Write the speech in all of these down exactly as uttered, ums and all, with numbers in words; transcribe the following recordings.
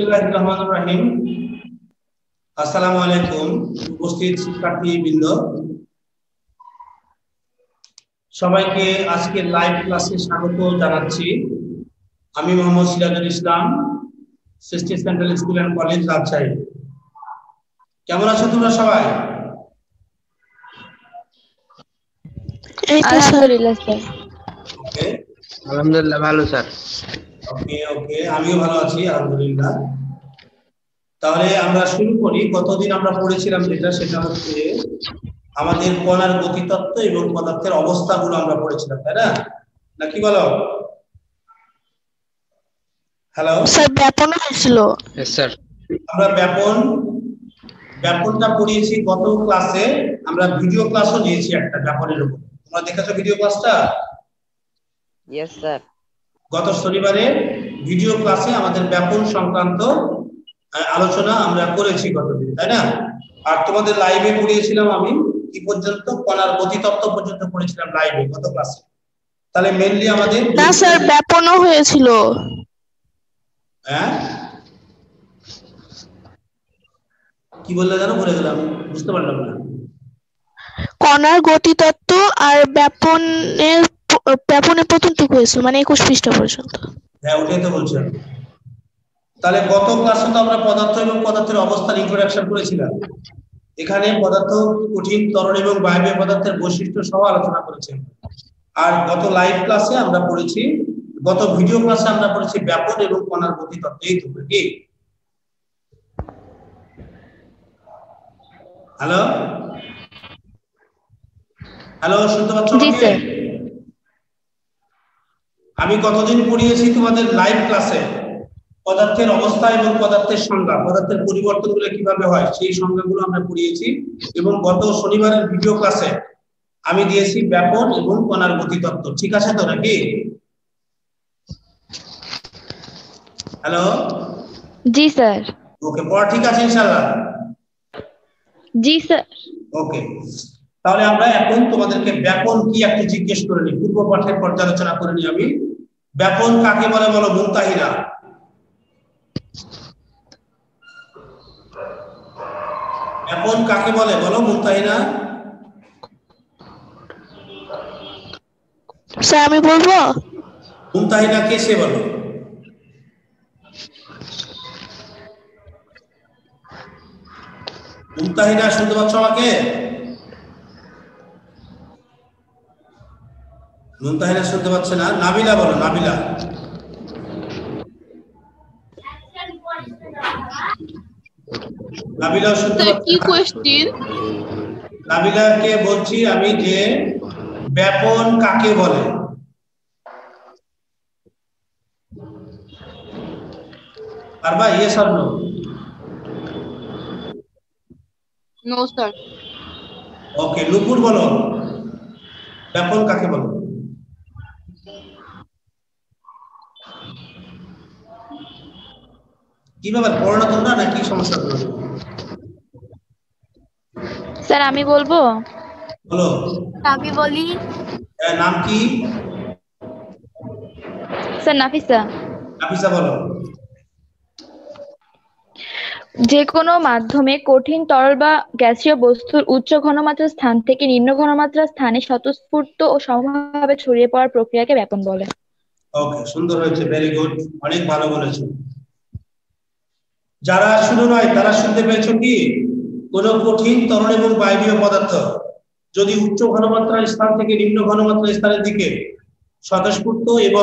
বিসমিল্লাহির রহমানির রহিম। আসসালামু আলাইকুম উপস্থিত শিক্ষার্থীবৃন্দ, সবাইকে আজকের লাইভ ক্লাসে স্বাগত জানাচ্ছি। আমি Mohammad Sirajul Islam, Srishti central school and college, Rajshahi. কেমন আছো তোমরা সবাই? আলহামদুলিল্লাহ স্যার। ওকে, আলহামদুলিল্লাহ ভালো স্যার। ওকে ওকে আমিও ভালো আছি আলহামদুলিল্লাহ। তাহলে আমরা শুরু করি। গতদিন আমরা পড়েছিলাম যেটা, সেটা হচ্ছে আমাদের কণার গতিতত্ত্ব এবং পদার্থের অবস্থাগুলো আমরা পড়েছিলাম, তাই না? নাকি বলো? হ্যালো স্যার, ব্যাপন হয়েছিল। Yes sir. আমরা ব্যাপন ব্যাপনটা পড়িয়েছি গত ক্লাসে। আমরা ভিডিও ক্লাসও নিয়েছি একটা ব্যাপনের উপর। তোমরা দেখেছো ভিডিও ক্লাসটা? Yes sir. গত শনিবারে ভিডিও ক্লাসে আমাদের ব্যাপন সংক্রান্ত আলোচনা আমরা করেছি গতদিন, তাই না? আর তোমাদের লাইভে পড়িয়েছিলাম আমি কি পর্যন্ত, কণার গতিতত্ত্ব পর্যন্ত পড়েছিলাম লাইভে গত ক্লাসে। তাহলে মেইনলি আমাদের না স্যার, ব্যাপনও হয়েছিল। হ্যাঁ কি বললে জানো, বলে গেলাম, বুঝতে পারলাম না। কণার গতিতত্ত্ব আর ব্যাপনের ব্যাপনের প্রথমটুকু হয়েছিল, মানে একুশ পৃষ্ঠা পর্যন্ত। হ্যাঁ ওটাই তো বলছিলাম। তাহলে গত ক্লাসে তো আমরা পদার্থ এবং পদার্থের অবস্থার ইন্ট্রোডাকশন করেছিলাম। এখানে পদার্থ, কঠিন, তরল এবং বায়বীয় পদার্থের বৈশিষ্ট্য সহ আলোচনা করেছি। আর গত লাইভ ক্লাসে আমরা পড়েছি, গত ভিডিও ক্লাসে আমরা পড়েছি ব্যাপন এবং কণার গতিতত্ত্ব। এই তো কি? হ্যালো হ্যালো শুনতে পাচ্ছ আমাকে? আমি কতদিন পড়িয়েছি তোমাদের লাইভ ক্লাসে পদার্থের অবস্থা এবং পদার্থের সংজ্ঞা, পদার্থের পরিবর্তনগুলো কিভাবে হয় সেই সংজ্ঞাগুলো আমরা পড়িয়েছি। এবং গত শনিবারের ভিডিও ক্লাসে আমি দিয়েছি ব্যাপন এবং কণার গতিতত্ত্ব। ঠিক আছে তো নাকি? হ্যালো জি স্যার। ওকে, পড়া ঠিক আছে ইনশাআল্লাহ? জি স্যার। ওকে, তাহলে আমরা এখন তোমাদেরকে ব্যাপন কি একটু জিজ্ঞেস করে নিই, পূর্ব পাঠের পর্যালোচনা করে নিই আমি। ব্যাপন কাকে বলে বলো মুনতাহিনা? ব্যাপন কাকে বলে বলো মুনতাহিনা? স্যার আমি বলবো? মুনতাহিনা কে সে বলো? মুনতাহিনা শুনতে পাচ্ছ আমাকে? মুনতাহিনা শুনতে পাচ্ছে না। নাবিলা বলো, নাবিলা। নাবিলা শুনতে পাচ্ছে? কি কোশ্চেন? নাবিলাকে বলছি আমি যে ব্যাপন কাকে বলে? পারবা? Yes or no? No sir. Okay, Lupur বলো ব্যাপন কাকে বলে? কি ব্যাপার, পড়ানো তোমরা না কি সমস্যা? স্যার আমি বলবো? বলো। আমি বলি। নাম কি? স্যার নাফিসা। নাফিসা বলো। যে কোনো মাধ্যমে কঠিন, তরল বা গ্যাসীয় বস্তুর উচ্চ ঘনমাত্রার স্থান থেকে নিম্ন ঘনমাত্রার স্থানে স্বতঃস্ফূর্ত ও সমভাবে ছড়িয়ে পড়ার প্রক্রিয়াকে ব্যাপন বলে। ওকে, সুন্দর হয়েছে, ভেরি গুড, অনেক ভালো বলেছো। যারা শুনো নয় তারা শুনতে পেয়েছো কি? কোন কঠিন, তরল এবং বায়বীয় পদার্থ যদি উচ্চ ঘনমাত্রার স্থান থেকে নিম্ন ঘনমাত্রার স্থানের দিকে স্বতঃস্ফূর্ত এবং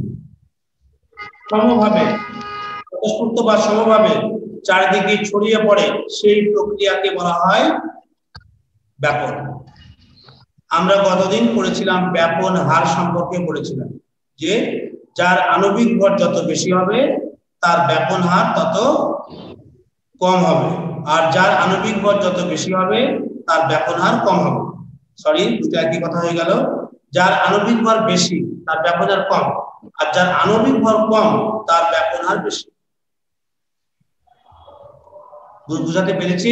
সমভাবে স্বতঃস্ফূর্ত বা সমভাবে চারিদিকে ছড়িয়ে পড়ে, সেই প্রক্রিয়াকে বলা হয় ব্যাপন। আমরা গতদিন পড়েছিলাম ব্যাপন হার সম্পর্কে পড়েছিলাম, যে যার আণবিক ভর যত বেশি হবে তার ব্যাপন হার তত কম হবে, আর যার আণবিক ভর যত বেশি হবে তার ব্যাপন হার কম হবে। সরি, দুটো একই কথা হয়ে গেল। যার আণবিক ভর বেশি তার ব্যাপন হার কম, আর যার আণবিক ভর কম তার ব্যাপন হার বেশি। বুঝাতে পেরেছি?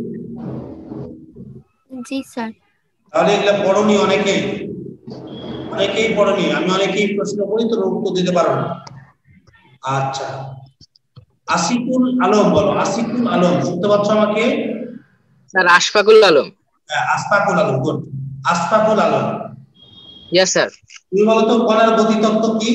জি স্যার। তাহলে এগুলা পড়নি অনেকেই, অনেকেই পড়নি। আমি অনেকেই প্রশ্ন করি তো উত্তর দিতে পারো না। আচ্ছা, আসিকুল আলম বলো, আসিকুল আলম, শুনতে পাচ্ছ আমাকে? স্যার আশফাকুল আলম। হ্যাঁ, Ashfakul Alam, good. Ashfakul Alam, yes sir. তুমি বলো তো কণার গতিতত্ত্ব কি?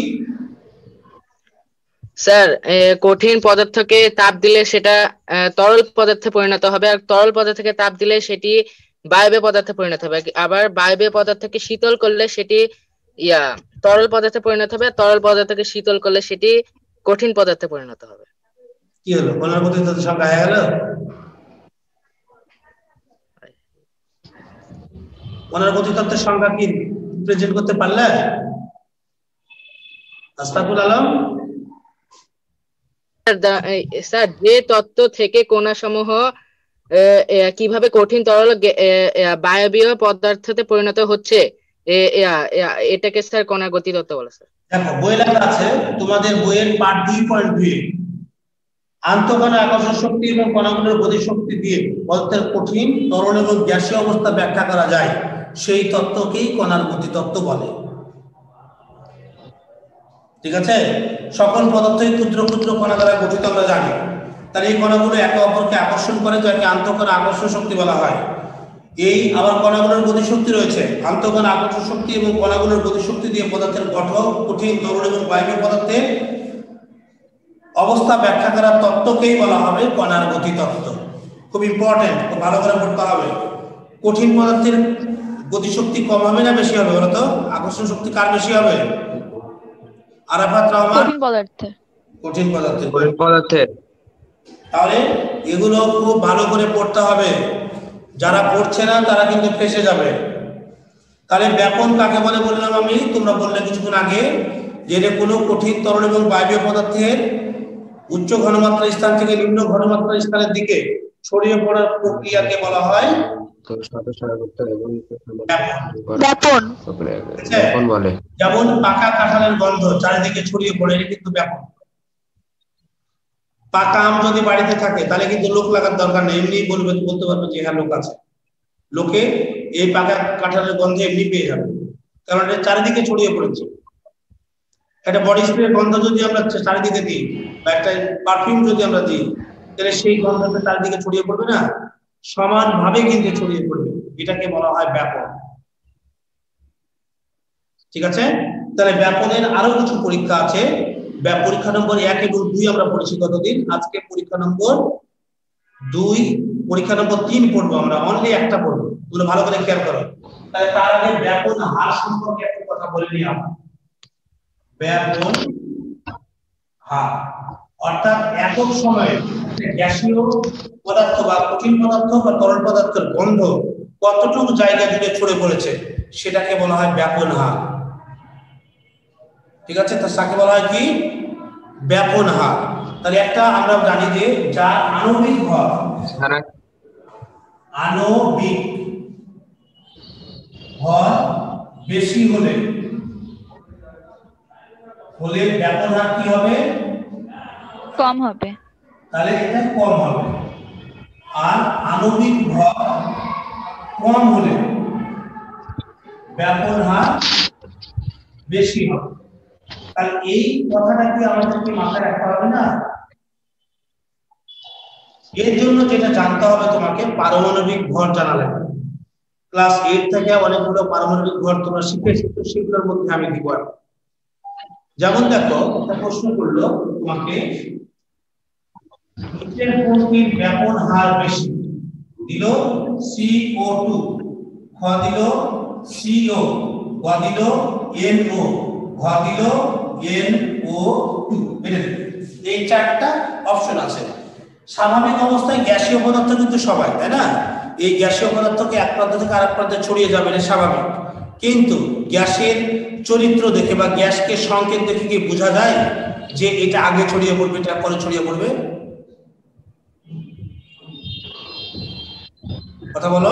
স্যার কঠিন পদার্থকে তাপ দিলে সেটা আহ, তরল পদার্থে পরিণত হবে, আর তরল পদার্থকে তাপ দিলে সেটি বায়বীয় পদার্থে পরিণত হবে, আবার বায়বীয় পদার্থকে শীতল করলে সেটি ইয়া তরল পদার্থে পরিণত হবে, তরল পদার্থকে শীতল করলে সেটি কঠিন পদার্থে পরিণত হবে। কি হলো, কণার গতিতত্ত্ব সংখ্যা হয়ে গেল? কণার গতিতত্ত্বের সংখ্যা কি প্রেজেন্ট করতে পারলে আশফাকুল আলম? স্যার যে তত্ত্ব থেকে কণাসমূহ আহ, আহ, কিভাবে কঠিন তরল গে- আহ, আহ, বায়বীয় পদার্থতে পরিণত হচ্ছে এ- এ- এ- এটাকে স্যার কণার গতিতত্ত্ব বলে স্যার। দেখো বইয়ে লেখা আছে, তোমাদের বইয়ের পার্ট দুই পয়েন্ট দুই, আন্তঃকণা আকর্ষণ শক্তি এবং কণাগুলোর গতি শক্তি দিয়ে পদার্থের কঠিন তরল এবং গ্যাসীয় অবস্থা ব্যাখ্যা করা যায়, সেই তত্ত্বকেই কণার গতিতত্ত্ব বলে। ঠিক আছে? সকল পদার্থই ক্ষুদ্র ক্ষুদ্র কণা দ্বারা গঠিত আমরা জানি, তাহলে এই কণাগুলো একে অপরকে আকর্ষণ করে, যাকে আন্তঃকণা আকর্ষণ শক্তি বলা হয়। এই আবার কণাগুলোর গতিশক্তি রয়েছে, আন্তঃকণা আকর্ষণ শক্তি এবং কণাগুলোর গতিশক্তি দিয়ে পদার্থের গঠন, কঠিন তরল এবং বায়বীয় পদার্থের অবস্থা ব্যাখ্যা করার তত্ত্বকেই বলা হবে কণার গতিতত্ত্ব। খুব ইম্পর্টেন্ট, খুব ভালো করে পড়তে হবে। কঠিন পদার্থের গতিশক্তি কম হবে না বেশি হবে বলতো? আকর্ষণ শক্তি কার বেশি হবে? আরাফাত রহমান? কঠিন পদার্থে। কঠিন পদার্থের। কঠিন পদার্থের। তাহলে এগুলো খুব ভালো করে পড়তে হবে, যারা পড়ছে না তারা কিন্তু ফেঁসে যাবে। তাহলে ব্যাপন কাকে বলে বললাম আমি, তোমরা বললে কিছুক্ষণ আগে, যে কোনো কঠিন তরল এবং বায়বীয় পদার্থের উচ্চ ঘনমাত্রা স্থান থেকে নিম্ন ঘনমাত্রা স্থানের দিকে ছড়িয়ে পড়ার প্রক্রিয়াকে বলা হয় ব্যাপন। ব্যাপন বলে। যেমন পাকা কাঁঠালের গন্ধ চারিদিকে ছড়িয়ে পড়ে, এটা কিন্তু ব্যাপন। পাকা আম যদি বাড়িতে থাকে তাহলে কিন্তু লোক লাগার দরকার নেই, এমনি বলবে, বলতে পারবে যে হ্যাঁ লোক আছে। লোকে এই পাকা কাঁঠালের গন্ধে এমনি পেয়ে যাবে, কারণ এটা চারিদিকে ছড়িয়ে পড়েছে। একটা বডি স্প্রে গন্ধ যদি আমরা চারিদিকে দিই, বা একটা পারফিউম যদি আমরা দিই, তাহলে সেই গন্ধটা চারিদিকে ছড়িয়ে পড়বে না? সমানভাবে কিন্তু ছড়িয়ে পড়বে, এটাকে বলা হয় ব্যাপন। ঠিক আছে? তাহলে ব্যাপনের আরো কিছু পরীক্ষা আছে। পরীক্ষা নম্বর এক এবং দুই আমরা পড়েছি গতদিন, আজকে পরীক্ষা নম্বর দুই, পরীক্ষা নম্বর তিন পড়বো আমরা, অনলি একটা পড়বো, তোমরা ভালো করে খেয়াল করো। তাহলে তার আগে ব্যাপন হার সম্পর্কে একটু কথা বলে নিই আমরা। ব্যাপন হার অর্থাৎ একক সময়ে গ্যাসীয় পদার্থ বা কঠিন পদার্থ বা তরল পদার্থের গন্ধ কতটুকু জায়গা জুড়ে ছড়ে পড়েছে, সেটাকে বলা হয় ব্যাপন হার। ঠিক আছে? তো তাকে বলা হয় কি? ব্যাপন হার। তাহলে একটা আমরা জানি যে যার আণবিক ভর, আণবিক ভর বেশি হলে হলে ব্যাপন হার কি হবে? কম হবে। তাহলে এটা কম হবে। আর আণবিক ভর কম হলে ব্যাপন হার বেশি হবে। তাহলে এই কথাটা কি আমাদেরকে মাথায় রাখতে হবে না? এর জন্য যেটা জানতে হবে তোমাকে, পারমাণবিক ভর জানা লাগবে। ক্লাস এইট থেকে অনেকগুলো পারমাণবিক ভর তোমরা শিখেছো, তো সেগুলোর মধ্যে আমি দিব। যেমন দেখো, একটা প্রশ্ন করলো তোমাকে, নিচের কোনটির ব্যাপন হার বেশি? দিল সি ও টু, খ দিল সি ও, গ দিল এন ও, ঘ দিল এন ও টু। এই চারটা অপশন আছে। স্বাভাবিক অবস্থায় গ্যাসীয় পদার্থ কিন্তু সবাই, তাই না? এই গ্যাসীয় পদার্থকে এক প্রান্ত থেকে আরেক প্রান্তে ছড়িয়ে যাবে, এটা স্বাভাবিক। কিন্তু গ্যাসের চরিত্র দেখে বা গ্যাসকে সংকেত দেখে কি বোঝা যায় যে এটা আগে ছড়িয়ে পড়বে, এটা পরে ছড়িয়ে পড়বে? কথা বলো।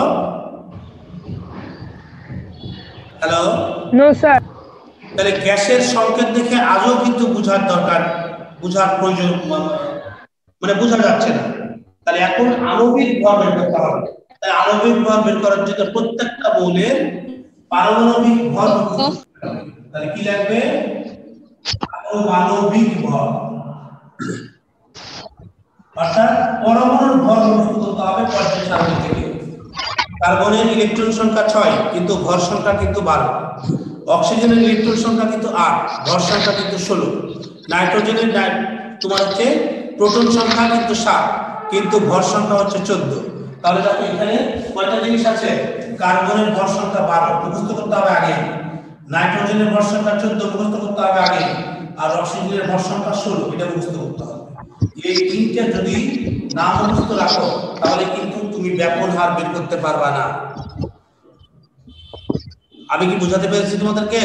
Hello, no sir. তাহলে গ্যাসের সংকেত দেখে আজও কিন্তু বোঝার দরকার, বোঝার প্রয়োজন, মানে বোঝা যাচ্ছে না। তাহলে এখন আণবিক ভর বের করতে হবে। তাই আণবিক ভর বের করার জন্য প্রত্যেকটা মৌলের পারমাণবিক ভর, তাহলে কি লাগবে? পারমাণবিক ভর। অর্থাৎ পরমাণুর ভর মুক্ত করতে হবে পর্যায় সারণী থেকে। কার্বনের ইলেকট্রন সংখ্যা ছয় কিন্তু ভর সংখ্যা কিন্তু বারো, অক্সিজেনের ইলেকট্রন সংখ্যা কিন্তু আট, ভর সংখ্যা কিন্তু ষোলো, নাইট্রোজেনের তোমার হচ্ছে প্রোটন সংখ্যা কিন্তু সাত কিন্তু ভর সংখ্যা হচ্ছে চোদ্দ। তাহলে দেখো এখানে কয়টা জিনিস আছে, কার্বনের ভর সংখ্যা বারো মুখস্থ করতে হবে আগে, নাইট্রোজেনের ভর সংখ্যা চোদ্দ মুখস্থ করতে হবে আগে, আর অক্সিজেনের ভর সংখ্যা ষোলো এটা মুখস্থ করতে হবে। এই তিনটা যদি না মুখস্থ রাখো তাহলে কিন্তু তুমি ব্যাপন হার বের করতে পারবা না। আমি কি বোঝাতে পেরেছি তোমাদেরকে?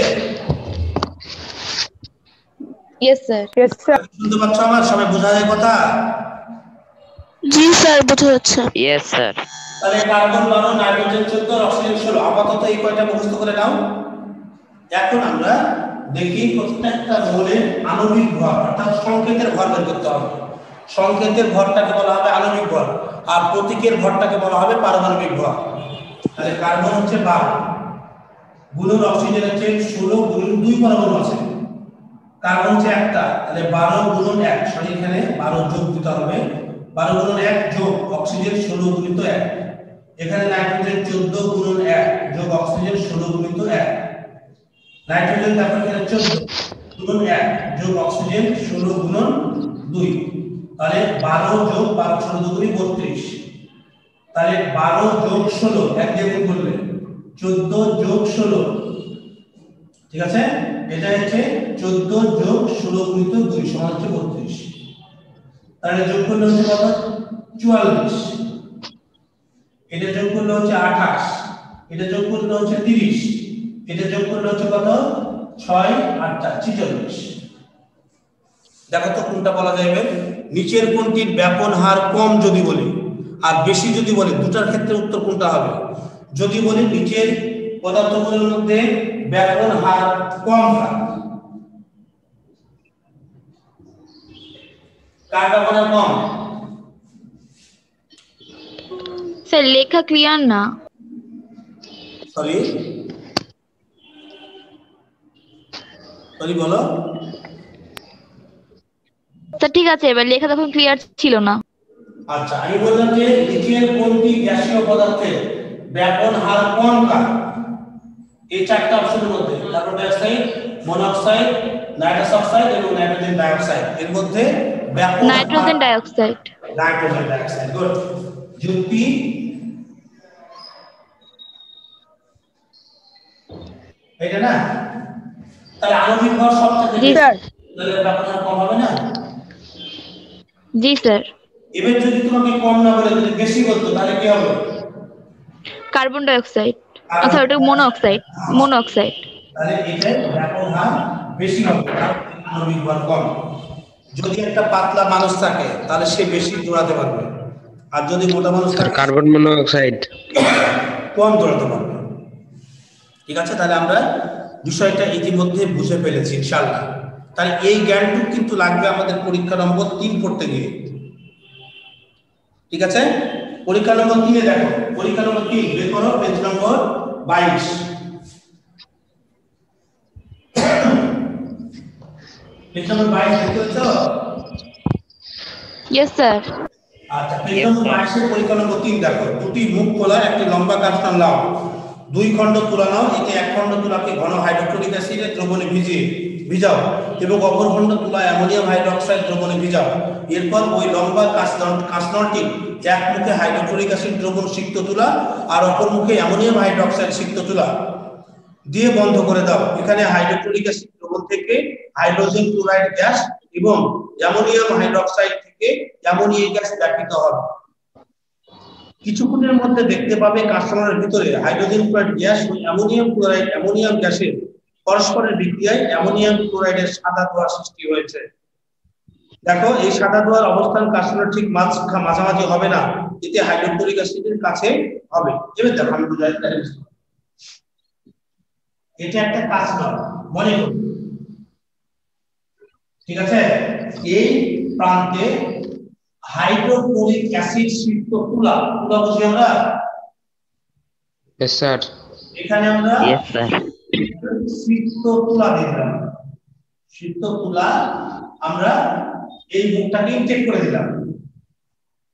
Yes sir. Yes sir. শুনতে পাচ্ছ আমার? সবাই বোঝা যায় কথা? জি স্যার, বোঝা যাচ্ছে। Yes sir. তাহলে কার্বন বারো, নাইট্রোজেন চোদ্দ, অক্সিজেন ষোলো, আপাতত এই কয়টা মুখস্থ করে নাও। এখন আমরা দেখি প্রত্যেকটা মৌলের আণবিক ভর অর্থাৎ সংকেতের ভর বের করতে হবে। সংকেতের ভরটাকে বলা হবে আণবিক ভর আর প্রতীকের ভরটাকে বলা হবে পারমাণবিক ভর। তাহলে কার্বন হচ্ছে বারো, গুণন অক্সিজেন হচ্ছে ষোলো, গুণন দুই পরমাণু আছে, কার্বন হচ্ছে একটা, তাহলে বারো গুণন এক, সরি এখানে বারো যোগ দিতে হবে, বারো গুণন এক যোগ অক্সিজেন ষোলো গুণিত এক, এখানে নাইট্রোজেন চোদ্দ গুণন এক যোগ অক্সিজেন ষোলো গুণিত এক, নাইট্রোজেন দেখো এখানে চোদ্দ গুণন এক যোগ অক্সিজেন ষোলো গুণন দুই, তাহলে বারো যোগ বারো ষোলো দুগুণি বত্রিশ, তাহলে বারো যোগ ষোলো এক দিয়ে গুণ করলে চোদ্দ যোগ ষোলো, ঠিক আছে, এটা হচ্ছে চোদ্দ যোগ ষোলো গুণিত দুই সমান হচ্ছে বত্রিশ, তাহলে যোগ করলে হচ্ছে কত চুয়াল্লিশ, এটা যোগ করলে হচ্ছে আঠাশ, এটা যোগ করলে হচ্ছে তিরিশ, এটা যোগ করলে হচ্ছে কত ছয় আটটা ছিচল্লিশ। দেখো তো কোনটা বলা যাবে, নিচের কোনটির ব্যাপন হার কম যদি বলি আর বেশি যদি বলি, দুটার ক্ষেত্রে উত্তর কোনটা হবে? যদি বলি নিচের পদার্থগুলোর মধ্যে ব্যাপন হার কম হয়, কার ব্যাপন হার কম? স্যার লেখা ক্লিয়ার না। সরি সরি বলো। স্যার ঠিক আছে, এবার লেখা তখন ক্লিয়ার ছিল না। আচ্ছা আমি বললাম যে নিচের কোনটি গ্যাসীয় পদার্থের ব্যাপন হার কম কার? এই চারটা অপশনের মধ্যে carbon dioxide, monoxide, nitrous oxide এবং নাইট্রোজেন ডাই অক্সাইড, এর মধ্যে ব্যাপন nitrogen dioxide. Nitrogen dioxide, good. যুক্তি এটা না, তাহলে আণবিক ভর সবচেয়ে জি স্যার। তাহলে ব্যাপন হার কম হবে না? জি স্যার। এবার যদি তোমাকে কম না বলে যদি বেশি বলতো তাহলে কি হবে? কার্বন ডাই অক্সাইড, আচ্ছা ওটা মনো অক্সাইড, মনো অক্সাইড। তাহলে এটা ব্যাপন হার বেশি হবে কারণ আণবিক ভর কম। যদি একটা পাতলা মানুষ থাকে তাহলে সে বেশি দৌড়াতে পারবে, আর যদি মোটা মানুষ থাকে কার্বন মনোক্সাইড কম দৌড়াতে পারবে। ঠিক আছে, তাহলে আমরা বিষয়টা ইতিমধ্যে বুঝে ফেলেছি ইনশাআল্লাহ। তাহলে এই জ্ঞানটুকু কিন্তু লাগবে আমাদের পরীক্ষা নম্বর তিন পড়তে গিয়ে। ঠিক আছে, পরীক্ষা নম্বর তিনে দেখো, পরীক্ষা নম্বর তিন বের করো, পেজ নম্বর বাইশ। পেজ নম্বর বাইশ দেখতে পাচ্ছ? Yes sir. আচ্ছা, পেজ নম্বর বাইশ এর পরীক্ষা নম্বর তিন দেখো, দুটি মুখ খোলা একটি লম্বা কাস্টান নাও, দুই খণ্ড তুলা নাও, এতে এক খণ্ড তুলাকে ঘন হাইড্রোক্লোরিক অ্যাসিডে দ্রবণে ভিজিয়ে ভিজাও এবং অপর খণ্ড তুলা অ্যামোনিয়াম হাইড্রোক্সাইড দ্রবণে ভিজাও। এরপর ওই লম্বা কাস্টনটি এক মুখে হাইড্রোক্লোরিক অ্যাসিড দ্রবণ সিক্ত তুলা আর অপর মুখে অ্যামোনিয়াম হাইড্রোক্সাইড সিক্ত তুলা দিয়ে বন্ধ করে দাও। এখানে হাইড্রোক্লোরিক অ্যাসিড দ্রবণ থেকে হাইড্রোজেন ক্লোরাইড গ্যাস এবং অ্যামোনিয়াম হাইড্রোক্সাইড থেকে অ্যামোনিয়া গ্যাস ব্যাপিত হবে। কিছুক্ষণের মধ্যে দেখতে পাবে কাস্টনারের ভিতরে হাইড্রোজেন ক্লোরাইড গ্যাস ও অ্যামোনিয়াম ক্লোরাইড অ্যামোনিয়াম গ্যাসের পরস্পরের বিক্রিয়ায় অ্যামোনিয়াম ক্লোরাইডের সাদা ধোঁয়া সৃষ্টি হয়েছে। দেখো এই সাদা ধোঁয়ার অবস্থান কাস্টনার ঠিক মাঝামাঝি হবে না, এতে হাইড্রোক্লোরিক অ্যাসিডের কাছে হবে। এবার দেখো আমি বুঝাই, এটা একটা কাস্টনার মনে করো, ঠিক আছে, এই প্রান্তে হাইড্রোক্লোরিক অ্যাসিড সিক্ত তুলা, তুলা বুঝি আমরা? Yes sir. এখানে আমরা ইয়েস স্যার। সিক্ত তুলা দিলাম, সিক্ত তুলা আমরা এই মুখটাকে ইনটেক করে দিলাম।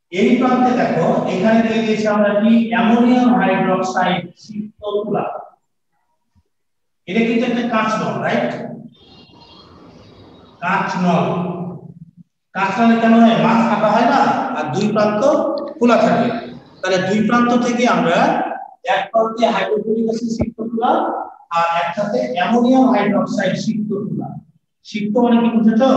এই প্রান্তে দেখো এখানে দিয়ে দিয়েছি আমরা কি অ্যামোনিয়াম হাইড্রোক্সাইড সিক্ত তুলা। এটা কিন্তু একটা কাঁচ নল, রাইট? কাঁচ নল। কাঁচ নলে কেমন হয়, মাছ কাটা হয় না আর দুই প্রান্ত খোলা থাকে। তাহলে দুই প্রান্ত থেকে আমরা এক প্রান্তে হাইড্রোক্লোরিক অ্যাসিড সিক্ত তুলা আর একসাথে অ্যামোনিয়াম হাইড্রোক্সাইড সিক্ত তুলা। সিক্ত মানে কি বুঝেছো?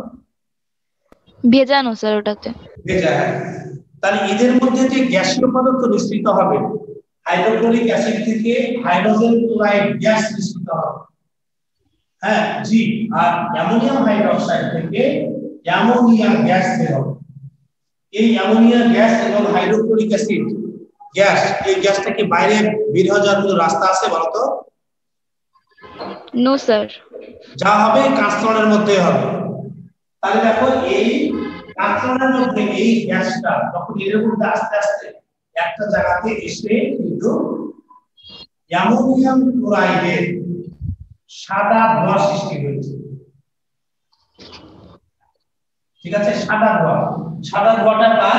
ভেজানো স্যার ওটাতে। ভেজা। তাহলে এদের মধ্যে যে গ্যাসীয় পদার্থ নিঃসৃত হবে, হাইড্রোক্লোরিক অ্যাসিড থেকে হাইড্রোজেন ক্লোরাইড গ্যাস নিঃসৃত হবে, হ্যাঁ জি, আর অ্যামোনিয়াম হাইড্রোক্সাইড থেকে অ্যামোনিয়া গ্যাস বের হবে। এই অ্যামোনিয়া গ্যাস এবং হাইড্রোক্লোরিক অ্যাসিড গ্যাস, এই গ্যাসটা কি বাইরে বের হয়ে যাওয়ার কোনো রাস্তা আছে বলো তো? No sir. যা হবে কাঁচতরলের মধ্যে হবে। তাহলে দেখো এই কাঁচতরলের মধ্যে এই গ্যাসটা যখন এর মধ্যে আস্তে আস্তে একটা জায়গাতে এসে কিন্তু অ্যামোনিয়াম ক্লোরাইডের সাদা ধোঁয়া সৃষ্টি হয়েছে। ঠিক আছে, সাদা ধোঁয়া। সাদা ধোঁয়াটা কার?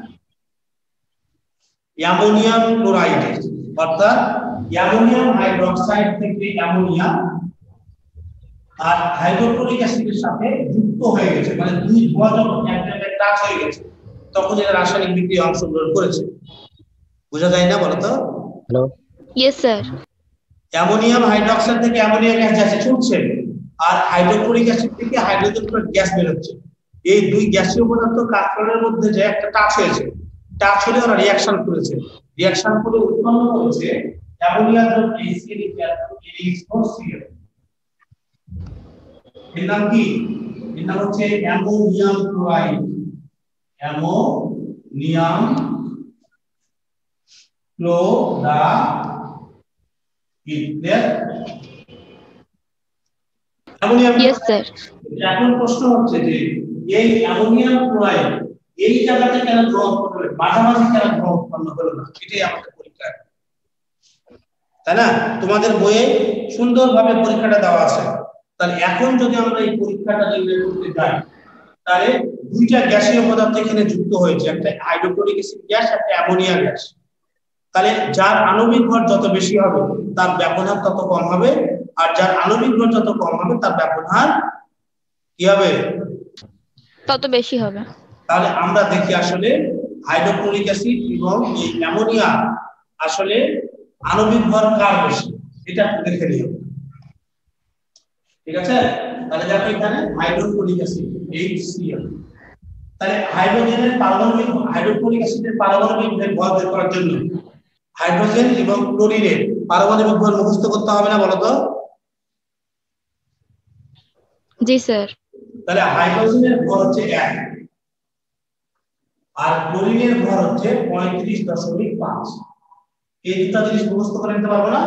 অ্যামোনিয়াম ক্লোরাইডের, অর্থাৎ অ্যামোনিয়াম হাইড্রোক্সাইড থেকে অ্যামোনিয়া আর হাইড্রোক্লোরিক অ্যাসিডের সাথে যুক্ত হয়ে গেছে, মানে দুই ধোঁয়া যখন এক জায়গায় টাচ হয়ে গেছে তখন এর রাসায়নিক বিক্রিয়া অংশগ্রহণ করেছে। বোঝা যায় না বলো তো? Hello, yes sir. Ammonium hydroxide থেকে অ্যামোনিয়া গ্যাস যাচ্ছে ছুটছে আর হাইড্রোক্লোরিক অ্যাসিড থেকে হাইড্রোজেন ক্লোরাইড গ্যাস বের হচ্ছে। এই দুই গ্যাসীয় পদার্থ কাঁচতরলের মধ্যে যে একটা টাচ হয়েছে, টাচ হলে ওরা রিঅ্যাকশন করেছে, রিঅ্যাকশন করে উৎপন্ন করেছে অ্যামোনিয়া যোগ HCl equal to H four C L. এর নাম কি? এর নাম হচ্ছে ammonium chloride. Ammonium chloride. Ammonium. Yes sir. এখন প্রশ্ন হচ্ছে যে এই অ্যামোনিয়াম ক্লোরাইড এই জায়গাতে কেন ধোঁয়া উৎপন্ন হলো, মাঝামাঝি কেন ধোঁয়া উৎপন্ন হলো না? এটাই আমাদের পরীক্ষা, তাই না? তোমাদের বইয়ে সুন্দরভাবে পরীক্ষাটা দেওয়া আছে। তাহলে এখন যদি আমরা এই পরীক্ষাটা নির্ণয় করতে যাই, তাহলে দুইটা গ্যাসীয় পদার্থ এখানে যুক্ত হয়েছে, একটা হাইড্রোক্লোরিক অ্যাসিড গ্যাস, একটা অ্যামোনিয়া গ্যাস। তাহলে যার আণবিক ভর যত বেশি হবে তার ব্যবহার তত কম হবে, আর যার আণবিক ভর যত কম হবে তার ব্যবহার কি হবে? তত বেশি হবে। তাহলে আমরা দেখি আসলে হাইড্রোক্লোরিক অ্যাসিড এবং এই অ্যামোনিয়া আসলে আণবিক ভর কার বেশি, এটা দেখে নিও। ঠিক আছে? তাহলে দেখো এখানে hydrochloric acid H C L. তাহলে হাইড্রোজেনের পারমাণবিক হাইড্রোক্লোরিক অ্যাসিডের পারমাণবিক ভর বের করার জন্য হাইড্রোজেন এবং ক্লোরিনের পারমাণবিক ভর মুখস্থ করতে হবে না বলো তো? জি স্যার। তাহলে হাইড্রোজেনের ভর হচ্ছে এক আর ক্লোরিনের ভর হচ্ছে পঁয়ত্রিশ দশমিক পাঁচ। এই দুটো জিনিস মুখস্থ করে নিতে পারবো না?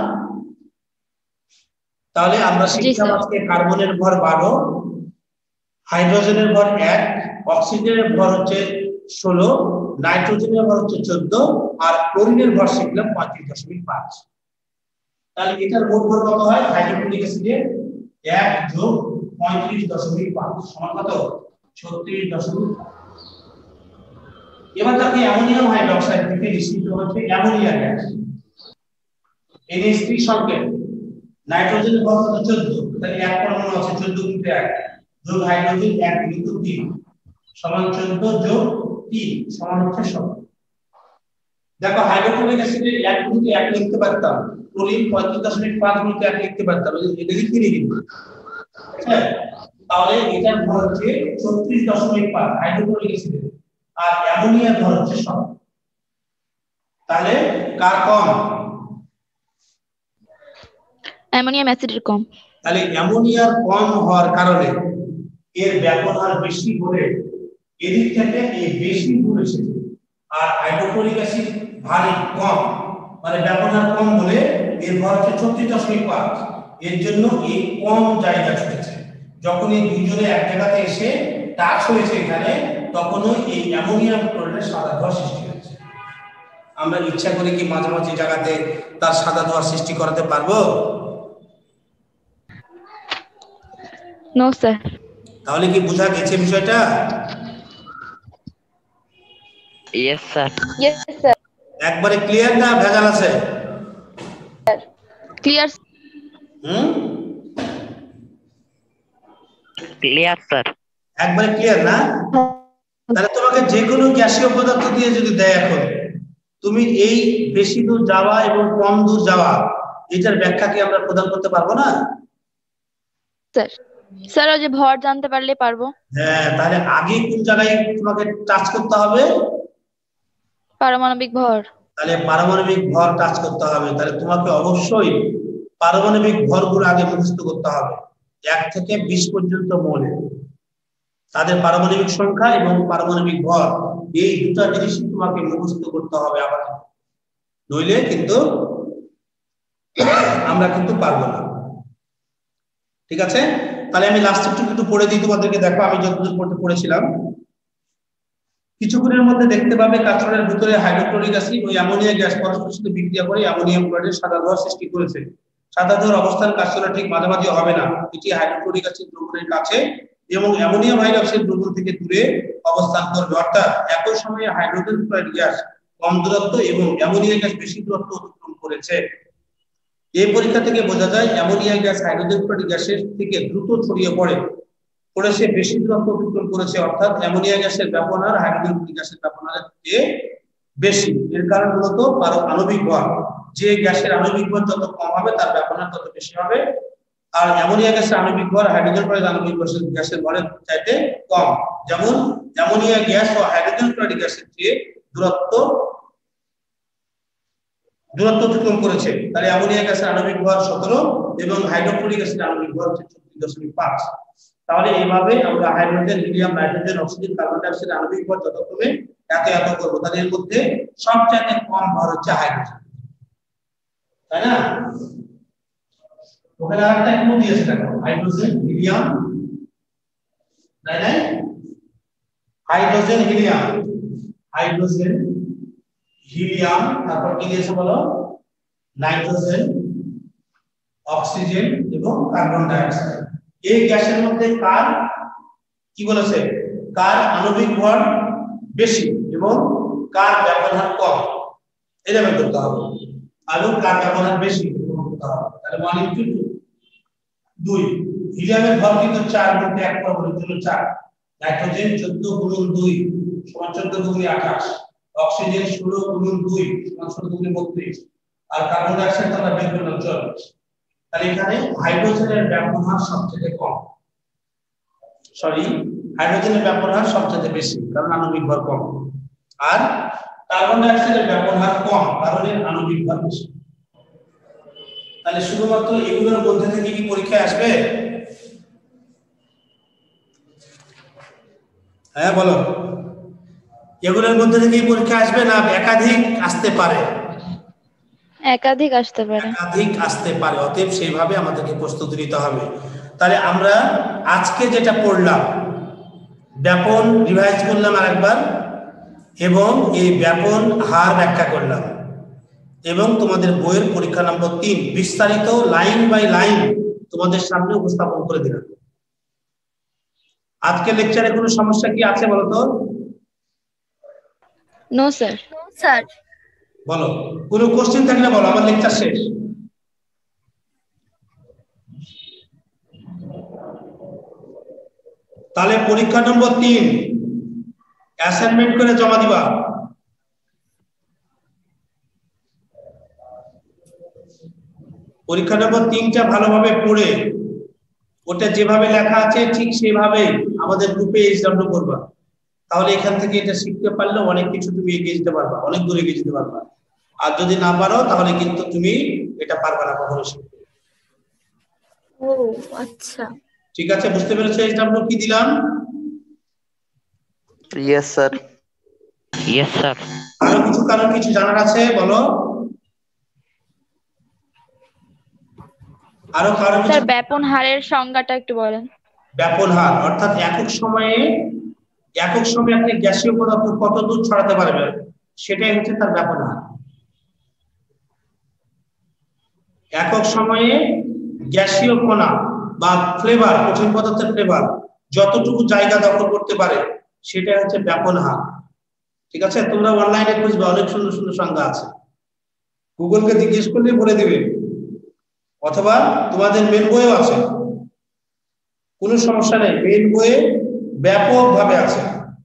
তাহলে আমরা শিখলাম আজকে কার্বনের ভর বারো, হাইড্রোজেনের ভর এক, অক্সিজেনের ভর হচ্ছে ষোলো, নাইট্রোজেনের ভর হচ্ছে চোদ্দ আর ক্লোরিনের ভর শিখলাম পঁয়ত্রিশ দশমিক পাঁচ। তাহলে এটার মোট ভর কত হয়? হাইড্রোক্লোরিক অ্যাসিডের এক যোগ পঁয়ত্রিশ দশমিক পাঁচ সমান কত? ছত্রিশ দশমিক। এবার তাকে অ্যামোনিয়াম হাইড্রোক্সাইড থেকে নিঃসৃত হচ্ছে ammonia gas, N H three সংকেত। নাইট্রোজেনের ভর কত? চোদ্দ, তাহলে এক পরমাণু আছে, চোদ্দ গুণিত এক যোগ হাইড্রোজেন এক গুণিত তিন সমান চোদ্দ যোগ তিন সমান হচ্ছে ষোলো। দেখো হাইড্রোক্লোরিক অ্যাসিডের এক গুণিত এক লিখতে পারতাম, ক্লোরিন পঁয়ত্রিশ দশমিক পাঁচ গুণিত এক লিখতে পারতাম, এটা লিখে নিই কিন্তু। তাহলে এটার ভর হচ্ছে ছত্রিশ দশমিক পাঁচ হাইড্রোক্লোরিক অ্যাসিডের, আর অ্যামোনিয়ার ভর হচ্ছে ষোলো। তাহলে কার কম? অ্যামোনিয়াম অ্যাসিডের কম। তাহলে অ্যামোনিয়ার কম হওয়ার কারণে এর ব্যবহার বেশি বলে এদিক থেকে এই বেশি গুণ এসেছে, আর হাইড্রোক্লোরিক অ্যাসিড ভারী কম, মানে ব্যবহার কম বলে এর ভর হচ্ছে ছত্রিশ দশমিক পাঁচ। এর জন্য এই কম জায়গা ছুটেছে। যখন এই দুইজনে এক জায়গাতে এসে টাচ হয়েছে এখানে, তখনও এই অ্যামোনিয়াম ক্লোরাইডের সাদা ধোঁয়া সৃষ্টি হয়েছে। আমরা ইচ্ছা করে কি মাঝামাঝি জায়গাতে তার সাদা ধোঁয়া সৃষ্টি করাতে পারবো? No sir. তাহলে কি বোঝা গেছে বিষয়টা? Yes sir. Yes sir. একবারে ক্লিয়ার না ভেজাল আছে? ক্লিয়ার। হুম, ক্লিয়ার স্যার। একবারে ক্লিয়ার না? তাহলে তোমাকে যে কোনো গ্যাসীয় পদার্থ দিয়ে যদি দেয় এখন, তুমি এই বেশি দূর যাওয়া এবং কম দূর যাওয়া এটার ব্যাখ্যা কি আমরা প্রদান করতে পারবো না? স্যার স্যার ওই যে ভর জানতে পারলে পারবো। হ্যাঁ, তাহলে আগে কোন জায়গায় তোমাকে টাচ করতে হবে? পারমাণবিক ভর। তাহলে পারমাণবিক ভর টাচ করতে হবে। তাহলে তোমাকে অবশ্যই পারমাণবিক ভরগুলো আগে মুখস্থ করতে হবে। এক থেকে বিশ পর্যন্ত মৌলের তাদের পারমাণবিক সংখ্যা এবং পারমাণবিক ভর, এই দুটা জিনিসই তোমাকে মুখস্থ করতে হবে আপাতত, নইলে কিন্তু আমরা কিন্তু পারবো না। ঠিক আছে, তাহলে আমি লাস্ট একটু কিন্তু পড়ে দিই তোমাদেরকে। দেখো আমি যতদূর পড়তে পড়েছিলাম, কিছুক্ষণের মধ্যে দেখতে পাবে কাঁচড়ের ভিতরে হাইড্রোক্লোরিক অ্যাসিড ও অ্যামোনিয়া গ্যাস পরস্পরের সাথে বিক্রিয়া করে অ্যামোনিয়াম ক্লোরাইডের সাদা ধোঁয়া সৃষ্টি করেছে। সাদা ধোঁয়ার অবস্থান কাঁচড়ের ঠিক মাঝামাঝি হবে না, এটি হাইড্রোক্লোরিক অ্যাসিড দ্রবণের কাছে এবং অ্যামোনিয়াম হাইড্রক্সাইড দ্রবণ থেকে দূরে অবস্থান করবে। অর্থাৎ একই সময়ে হাইড্রোজেন ক্লোরাইড গ্যাস কম দূরত্ব এবং অ্যামোনিয়া গ্যাস বেশি দূরত্ব অতিক্রম করেছে। এই পরীক্ষা থেকে বোঝা যায় অ্যামোনিয়া গ্যাস হাইড্রোজেন ক্লোরাইড গ্যাসের থেকে দ্রুত ছড়িয়ে পড়ে পড়েছে বেশি দূরত্ব অতিক্রম করেছে। অর্থাৎ অ্যামোনিয়া গ্যাসের ব্যবহার হাইড্রোজেন ক্লোরাইড গ্যাসের ব্যবহারের চেয়ে বেশি। এর কারণ মূলত আণবিক ভর, যে গ্যাসের আণবিক ভর যত কম হবে তার ব্যবহার তত বেশি হবে। আর অ্যামোনিয়া গ্যাসের আণবিক ভর হাইড্রোজেন ক্লোরাইড আণবিক গ্যাসের ভরের চাইতে কম। যেমন অ্যামোনিয়া গ্যাস ও হাইড্রোজেন ক্লোরাইড গ্যাসের চেয়ে দূরত্ব দূরত্ব অতিক্রম করেছে। তাহলে অ্যামোনিয়া গ্যাসের আণবিক ভর সতেরো এবং হাইড্রোক্লোরিক অ্যাসিডের আণবিক ভর হচ্ছে চব্বিশ দশমিক পাঁচ। তাহলে এইভাবে আমরা hydrogen, helium, nitrogen, oxygen, carbon ডাই অক্সাইডের আণবিক ভর যথাক্রমে এত এত করব। তাহলে এর মধ্যে সবচেয়ে কম ভর হচ্ছে হাইড্রোজেন, তাই না? ওখানে আরেকটা ক্লু দিয়েছে, দেখো হাইড্রোজেন, হিলিয়াম, তাই না? হাইড্রোজেন, হিলিয়াম, হাইড্রোজেন, হিলিয়াম, তারপর কি দিয়েছে বলো? নাইট্রোজেন, অক্সিজেন এবং কার্বন ডাই অক্সাইড। এই গ্যাসের মধ্যে কার কি বলেছে, কার আণবিক ভর বেশি এবং কার ব্যবহার কম, এটা বের করতে হবে। আর কার ব্যবহার বেশি করতে হবে। তাহলে ওয়ান ইনটু টু, দুই। হিলিয়ামের ভর কিন্তু চার মধ্যে এক পাবো জন্য চার। নাইট্রোজেন চোদ্দ গুণন দুই সমান চোদ্দ দুগুণে আঠাশ। অক্সিজেন ষোলো গুণন দুই সমান ষোলো দুগুণে বত্রিশ। আর কার্বন ডাই অক্সাইড আমরা বের করলাম চল্লিশ। তাহলে এখানে হাইড্রোজেনের ব্যবহার সবচেয়ে কম, সরি হাইড্রোজেনের ব্যবহার সবচেয়ে বেশি কারণ আণবিক ভর কম। আর কার্বন ডাই অক্সাইডের ব্যবহার কম কারণ এর আণবিক ভর বেশি। তাহলে শুধুমাত্র এগুলোর মধ্যে থেকে কি পরীক্ষায় আসবে? হ্যাঁ বলো, এগুলোর মধ্যে থেকে পরীক্ষা আসবে না একাধিক আসতে পারে? একাধিক আসতে পারে। একাধিক আসতে পারে। অতএব সেইভাবে আমাদেরকে প্রস্তুতি নিতে হবে। তাহলে আমরা আজকে যেটা পড়লাম, ব্যাপন রিভাইজ করলাম আরেকবার এবং এই ব্যাপন হার ব্যাখ্যা করলাম এবং তোমাদের বইয়ের পরীক্ষা নম্বর তিন বিস্তারিত লাইন বাই লাইন তোমাদের সামনে উপস্থাপন করে দিলাম। আজকে লেকচারে কোনো সমস্যা কি আছে বলো তো? No sir. স্যার বলো, কোনো কোশ্চেন থাকলে বলো, আমার লেকচার শেষ। তাহলে পরীক্ষা নম্বর তিন অ্যাসাইনমেন্ট করে জমা দিবা। পরীক্ষা নম্বর তিনটা ভালোভাবে পড়ে ওটা যেভাবে লেখা আছে ঠিক সেভাবে আমাদের গ্রুপে এইচডব্লিউ করবা। তাহলে এখান থেকে এটা শিখতে পারলে অনেক কিছু তুমি এগিয়ে যেতে পারবা, অনেক দূর এগিয়ে যেতে পারবা। আর যদি না পারো তাহলে কিন্তু তুমি এটা পারবা না কখনো শিখতে। ও আচ্ছা, ঠিক আছে, বুঝতে পেরেছো এইচডব্লিউ কি দিলাম? Yes sir. Yes sir. আরো কিছু কারণ কিছু জানার আছে বলো? আরো কারণ স্যার ব্যাপন হারের সংজ্ঞাটা একটু বলেন। ব্যাপন হার অর্থাৎ একক সময়ে একক সময়ে আপনি গ্যাসীয় পদার্থ কত দূর ছড়াতে পারবে সেটাই হচ্ছে তার ব্যাপন হার। একক সময়ে গ্যাসীয় কণা বা ফ্লেভার, কঠিন পদার্থের ফ্লেভার যতটুকু জায়গা দখল করতে পারে সেটাই হচ্ছে ব্যাপন হার। ঠিক আছে, তোমরা অনলাইনে খুঁজবে, অনেক সুন্দর সুন্দর সংজ্ঞা আছে, গুগলকে জিজ্ঞেস করলে বলে দিবে, অথবা তোমাদের মেন বইও আছে, কোনো সমস্যা নেই, মেন বইয়ে ব্যাপকভাবে আছে।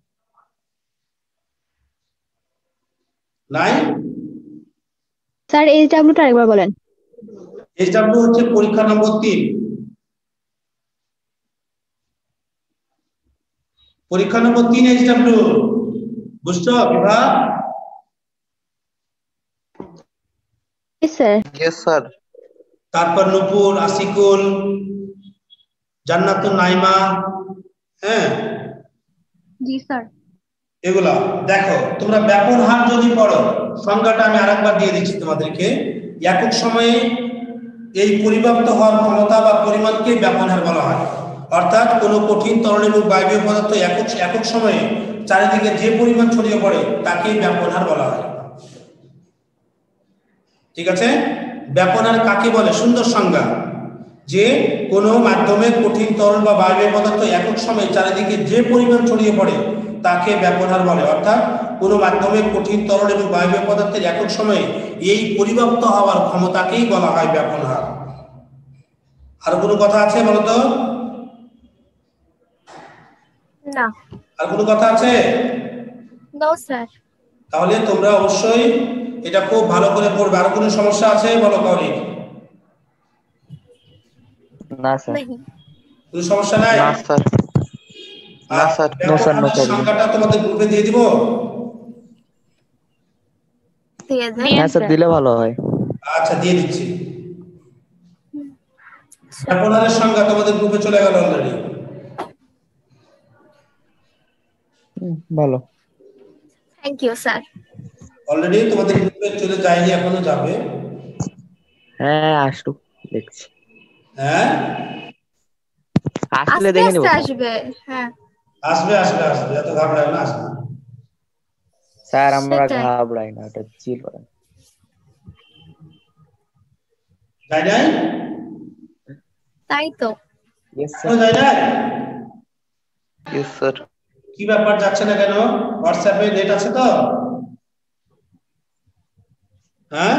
নাই স্যার এইচ ডাব্লিউটা আরেকবার বলেন। এইচ ডাব্লিউ হচ্ছে পরীক্ষা নম্বর তিন, পরীক্ষা নম্বর তিন এইচ ডাব্লিউ, বুঝছো বিভা? Sir yes sir. তারপর নূপুর, আসিকুল, জান্নাতুন নাইমা, হ্যাঁ জি স্যার। এগুলা দেখো, তোমরা ব্যাপন হার যদি পড়ো, সংজ্ঞাটা আমি আরেকবার দিয়ে দিচ্ছি তোমাদেরকে। একক সময়ে এই পরিব্যাপ্ত হওয়ার ক্ষমতা বা পরিমাণকে ব্যাপন হার বলা হয়। অর্থাৎ কোনো কঠিন তরল এবং বায়বীয় পদার্থ একক একক সময়ে চারিদিকে যে পরিমাণ ছড়িয়ে পড়ে তাকে ব্যাপন হার বলা হয়। ঠিক আছে, ব্যাপন হার কাকে বলে? সুন্দর সংজ্ঞা, যে কোনো মাধ্যমে কঠিন তরল বা বায়বীয় পদার্থ একক সময়ে চারিদিকে যে পরিমাণ ছড়িয়ে পড়ে তাকে ব্যাপন হার বলে। অর্থাৎ কোনো মাধ্যমে কঠিন তরল এবং বায়বীয় পদার্থের একক সময়ে এই পরিব্যাপ্ত হওয়ার ক্ষমতাকেই বলা হয় ব্যাপন হার। আর কোনো কথা আছে বলতো? না। আর কোনো কথা আছে? No sir. তাহলে তোমরা অবশ্যই এটা খুব ভালো করে পড়বে। আর কোনো সমস্যা আছে বলো কাউরি? না স্যার। नहीं। কোনো সমস্যা নাই? না স্যার। না sir. No sir, no problem. সংখ্যাটা তোমাদের গ্রুপে দিয়ে দিব? दिए दे। দিয়েন হ্যাঁ স্যার, স্যার। দিলে ভালো হয়। আচ্ছা দিয়ে দিচ্ছি। ব্যাপনের সংখ্যা তোমাদের গ্রুপে চলে গেল অলরেডি। ভালো। Thank you sir. অলরেডি তোমাদের গ্রুপে চলে যায়নি, এখনো যাবে। হ্যাঁ আসুক, দেখছি। হ্যাঁ আসলে आस्ते দেখে নিব। आस्ते আসবে। হ্যাঁ আসবে আসবে আসবে, এত ঘাবড়ায় না, আসবে। স্যার আমরা সেটাই। ঘাবড়াই না, এটা চিল করেন। যাই নাই? তাই তো। ইয়েস এখনো স্যার। যাই নাই? Yes sir. কি ব্যাপার, যাচ্ছে না কেন? হোয়াটসঅ্যাপে নেট আছে তো? হ্যাঁ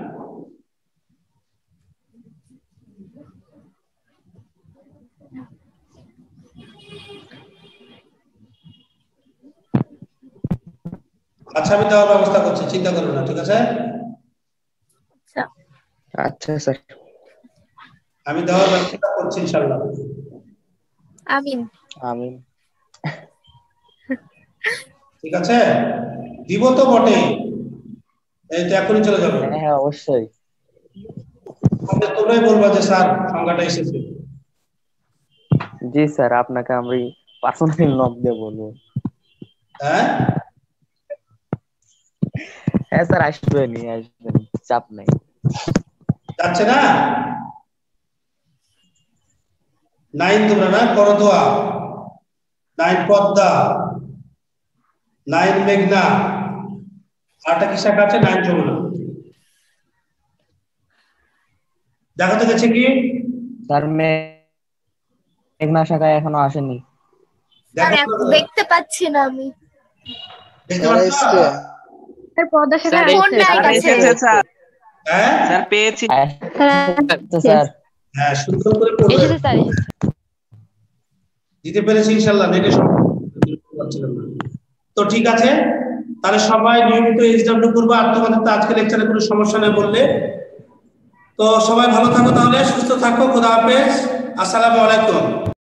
আচ্ছা, আমি দেওয়ার ব্যবস্থা করছি, চিন্তা করো না, ঠিক আছে? আচ্ছা আচ্ছা স্যার। আমি দেওয়ার ব্যবস্থা করছি ইনশাআল্লাহ। আমিন। আমি ঠিক আছে, দিব তো বটে, এই তো এখনই চলে যাবে। হ্যাঁ হ্যাঁ অবশ্যই। তাহলে তোমরাই বলবা যে স্যার সংখ্যাটা এসেছে। জি স্যার, আপনাকে আমি পার্সোনালি নক দিয়ে বলবো। হ্যাঁ হ্যাঁ স্যার, আসবেন নিয়ে আসবেন, চাপ নাই। যাচ্ছে না? নাইন তোমরা না করো দোয়া, নাইন পদ্মা, নাইন মেঘনা, আরটা কি শাখা আছে? নাইন যমুনা। দেখা তো গেছে কি? স্যার মেঘনা শাখায় এখনো আসেনি। স্যার দেখো এখন তো, দেখতে পাচ্ছি না আমি। দেখতে পাচ্ছ? স্যার পদ্মা শাখা স্যার কোন এসেছে, ব্যাগ স্যার আছে? এসেছে স্যার। হ্যাঁ স্যার পেয়েছি। আচ্ছা স্যার। হ্যাঁ, সুন্দর করে পড়বে। এসেছে স্যার, এসেছে। দিতে পেরেছি ইনশাআল্লাহ, নেটে তো ঠিক আছে। তাহলে সবাই নিয়মিত এইচডব্লিউ করবে। আর তোমাদের তো আজকে লেকচারে কোনো সমস্যা নেই বললে, তো সবাই ভালো থাকো, তাহলে সুস্থ থাকো। খোদা হাফেজ, আসসালামু আলাইকুম।